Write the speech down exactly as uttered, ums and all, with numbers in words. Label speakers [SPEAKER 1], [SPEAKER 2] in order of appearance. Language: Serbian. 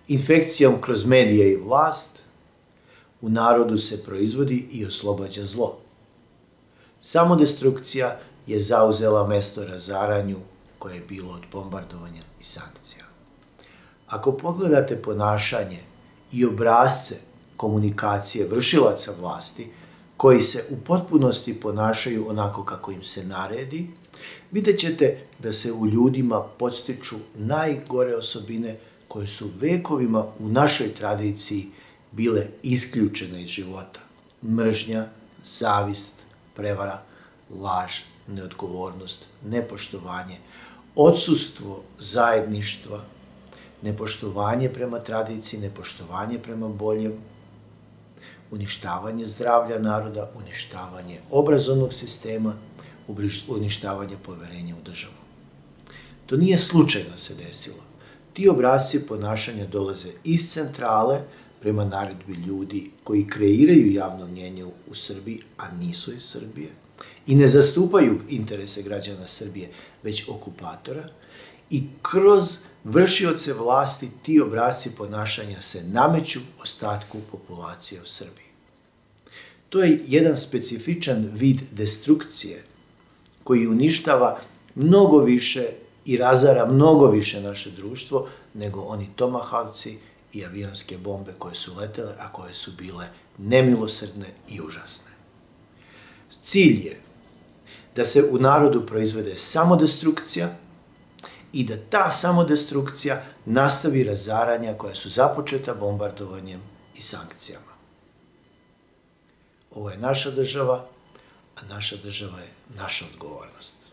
[SPEAKER 1] Infekcijom kroz medije i vlast u narodu se proizvodi i oslobađa zlo. Samodestrukcija je zauzela mesto razaranju koje je bilo od bombardovanja i sankcija. Ako pogledate ponašanje i obrasce komunikacije vršilaca vlasti, koji se u potpunosti ponašaju onako kako im se naredi, vidjet ćete da se u ljudima podstiču najgore osobine koje su vekovima u našoj tradiciji bile isključene iz života. Mržnja, zavist, prevara, laž, neodgovornost, nepoštovanje, odsustvo zajedništva, nepoštovanje prema tradiciji, nepoštovanje prema boljem, uništavanje zdravlja naroda, uništavanje obrazovnog sistema, uništavanje poverenja u državu. To nije slučajno se desilo. Ti obrasci ponašanja dolaze iz centrale prema naredbi ljudi koji kreiraju javno mnjenje u Srbiji, a nisu iz Srbije, i ne zastupaju interese građana Srbije, već okupatora, i kroz vršioce vlasti ti obrasci ponašanja se nameću ostatku populacije u Srbiji. To je jedan specifičan vid destrukcije koji uništava mnogo više i razara mnogo više naše društvo nego oni tomahavci i avionske bombe koje su letele, a koje su bile nemilosrdne i užasne. Cilj je da se u narodu proizvede samodestrukcija i da ta samodestrukcija nastavi razaranja koja su započeta bombardovanjem i sankcijama. Ovo je naša država, a naša država je naša odgovornost.